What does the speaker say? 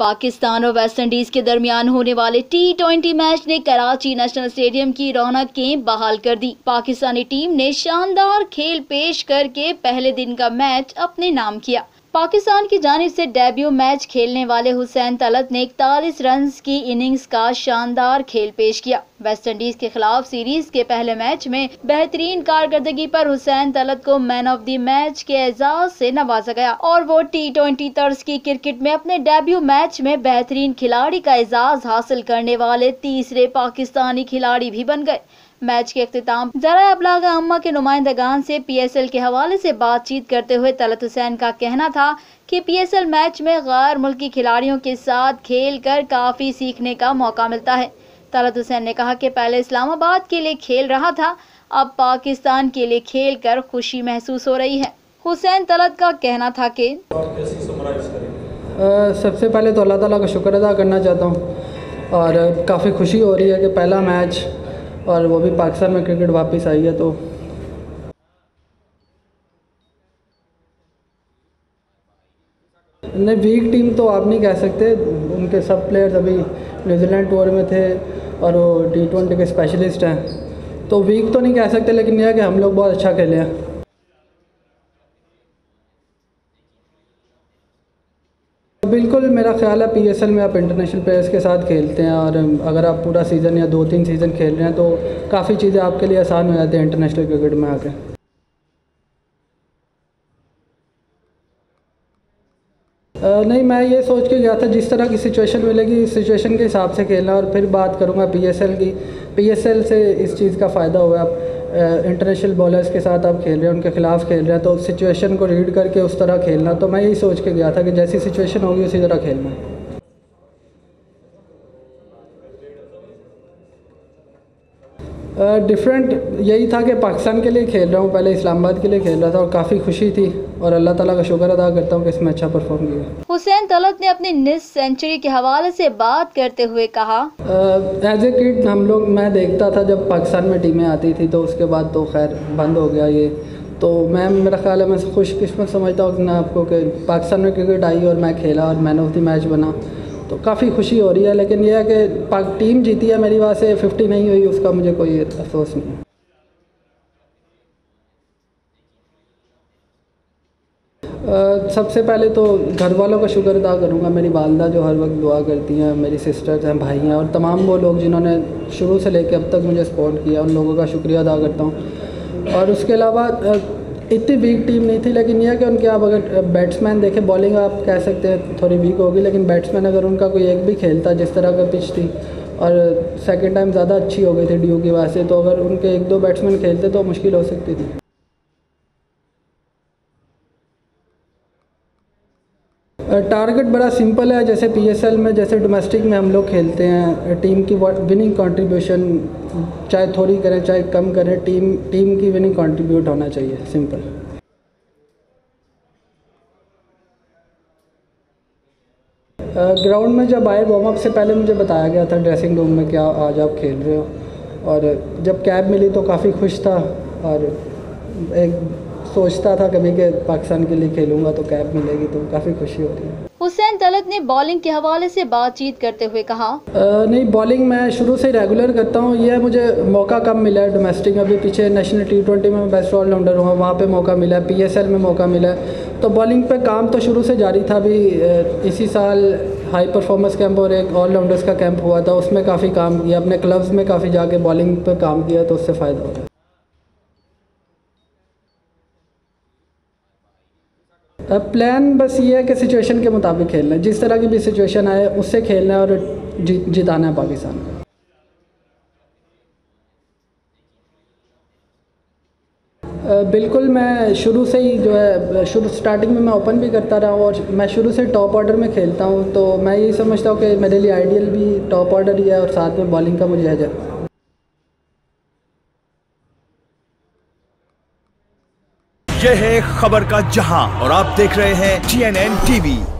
پاکستان اور West Indies کے درمیان ہونے والے T20 میچ نے کراچی نیشنل اسٹیڈیم کی رونقیں بحال کر دی۔ پاکستانی ٹیم نے شاندار کھیل پیش کر کے پہلے دن کا میچ اپنے نام کیا۔ پاکستان کی جانب سے ڈیبیو میچ کھیلنے والے حسین طلعت نے 41 رنز کی اننگز کا شاندار کھیل پیش کیا۔ ویسٹ انڈیز کے خلاف سیریز کے پہلے میچ میں بہترین کارکردگی پر حسین طلعت کو مین آف دی میچ کے اعزاز سے نوازا گیا اور وہ T20 طرز کی کرکٹ میں اپنے ڈیبیو میچ میں بہترین کھلاڑی کا اعزاز حاصل کرنے والے تیسرے پاکستانی کھلاڑی بھی بن گئے۔ میچ کے اختتام ذرائع ابلاغ عامہ کے نمائندگان سے PSL کے حوالے سے بات چیت کرتے ہوئے طلعت حسین کا کہنا تھا کہ PSL میچ میں غیر ملکی کھلاڑیوں کے ساتھ کھیل کر کافی سیکھنے کا موقع ملتا ہے۔ طلعت حسین نے کہا کہ پہلے اسلام آباد کے لیے کھیل رہا تھا، اب پاکستان کے لیے کھیل کر خوشی محسوس ہو رہی ہے۔ حسین طلعت کا کہنا تھا کہ سب سے پہلے تو اللہ تعالیٰ کا شکر ادا کرنا چاہتا ہوں اور کافی خوشی ہو رہی ہے کہ پہلا میچ اور وہ بھی پاکستان میں کرکٹ واپس آئی ہے۔ تو نہیں، ویک ٹیم تو آپ نہیں کہہ سکتے، ان کے سب پلیئرز ابھی نیوزی لینڈ ٹور میں تھے اور وہ T20 کے اسپیشلسٹ ہیں، تو ویک تو نہیں کہہ سکتے، لیکن یہ ہے کہ ہم لوگ بہت اچھا کھیلے ہیں۔ بالکل، میرا خیال ہے PSL میں آپ انٹرنیشنل پلیئرز کے ساتھ کھیلتے ہیں اور اگر آپ پورا سیزن یا 2-3 سیزن کھیل رہے ہیں تو کافی چیزیں آپ کے لیے آسان ہو جاتی ہیں انٹرنیشنل کرکٹ میں آ کے۔ نہیں، میں یہ سوچ کے گیا تھا جس طرح کی سچویشن ملے گی اس سچویشن کے حساب سے کھیلنا، اور پھر بات کروں گا PSL کی۔ PSL سے اس چیز کا فائدہ ہوا، آپ انٹرنیشنل بالرز کے ساتھ آپ کھیل رہے ہیں، ان کے خلاف کھیل رہے ہیں، تو سچویشن کو ریڈ کر کے اس طرح کھیلنا، تو میں یہی سوچ کے گیا تھا کہ جیسی سچویشن ہوگی اسی طرح کھیلنا۔ ڈفرینٹ یہی تھا کہ پاکستان کے لیے کھیل رہا ہوں، پہلے اسلام آباد کے لیے کھیل رہا تھا اور کافی خوشی تھی اور اللہ تعالیٰ کا شکر ادا کرتا ہوں کہ اس میں اچھا پرفارم کیا۔ حسین طلعت نے اپنی نصف سینچری کے حوالے سے بات کرتے ہوئے کہا، ایز اے کڈ میں دیکھتا تھا جب پاکستان میں ٹیمیں آتی تھی، تو اس کے بعد تو خیر بند ہو گیا یہ، تو میرا خیال ہے میں خوش قسمت سمجھتا ہوں آپ کو کہ پاکستان میں کرکٹ آئی اور میں کھیلا اور مین آف دی میچ بنا، تو کافی خوشی ہو رہی ہے۔ لیکن یہ ہے کہ ٹیم جیتی ہے، میری وجہ سے 50 نہیں ہوئی، اس کا مجھے کوئی افسوس نہیں ہے۔ سب سے پہلے تو گھر والوں کا شکر ادا کروں گا، میری والدہ جو ہر وقت دعا کرتی ہیں، میری سسٹرز ہیں، بھائی ہیں، اور تمام وہ لوگ جنہوں نے شروع سے لے کے اب تک مجھے سپورٹ کیا، ان لوگوں کا شکریہ ادا کرتا ہوں۔ اور اس کے علاوہ اتنی ویک ٹیم نہیں تھی، لیکن یہ ہے کہ ان کے آپ اگر بیٹسمین دیکھیں، بالنگ آپ کہہ سکتے ہیں تھوڑی ویک ہوگی، لیکن بیٹسمین اگر ان کا کوئی ایک بھی کھیلتا جس طرح کا پچ تھی، اور سیکنڈ ٹائم زیادہ اچھی ہو گئی تھی ڈیو کی وجہ سے، تو اگر ان کے 1-2 بیٹسمین کھیلتے تو مشکل ہو سکتی تھی۔ ٹارگٹ بڑا سمپل ہے، جیسے PSL میں، جیسے ڈومیسٹک میں ہم لوگ کھیلتے ہیں، ٹیم کی وننگ کنٹریبیوشن چاہے تھوڑی کریں چاہے کم کریں، ٹیم کی وننگ کنٹریبیوٹ ہونا چاہیے، سمپل۔ گراؤنڈ میں جب آئے وارم اپ سے پہلے مجھے بتایا گیا تھا ڈریسنگ روم میں کیا آج آپ کھیل رہے ہو، اور جب کیپ ملی تو کافی خوش تھا، اور ایک سوچتا تھا کبھی کہ پاکستان کے لیے کھیلوں گا تو کیپ ملے گی، تو کافی خوشی ہوتی ہے۔ حسین طلعت نے بالنگ کے حوالے سے بات چیت کرتے ہوئے کہا، نہیں، بالنگ میں شروع سے ریگولر کرتا ہوں، یہ مجھے موقع کم ملا ہے ڈومیسٹک میں، بھی پیچھے نیشنل T20 میں بیسٹ آل راؤنڈر ہوا، وہاں پہ موقع ملا ہے، PSL میں موقع ملا ہے، تو بالنگ پہ کام تو شروع سے جاری تھا۔ بھی اسی سال ہائی پرفارمنس کیمپ اور ایک آل راؤنڈرز کا کیمپ ہوا تھا، اس میں کافی کام کیا، اپنے کلبز میں کافی جا کے بالنگ پہ کام کیا، تو اس سے فائدہ ہو رہا ہے۔ پلان بس یہ ہے کہ سچویشن کے مطابق کھیلنا ہے، جس طرح کی بھی سچویشن آئے اس سے کھیلنا ہے اور جتانا ہے پاکستان کو۔ بالکل، میں شروع سے ہی جو ہے سٹارٹنگ میں اوپن بھی کرتا رہا ہوں، اور میں شروع سے ٹاپ آرڈر میں کھیلتا ہوں، تو میں یہی سمجھتا ہوں کہ میرے لیے آئیڈیل بھی ٹاپ آرڈر ہی ہے، اور ساتھ میں بالنگ کا مجھے ہے۔ یہ ہے خبر کا جہاں اور آپ دیکھ رہے ہیں TNN TV۔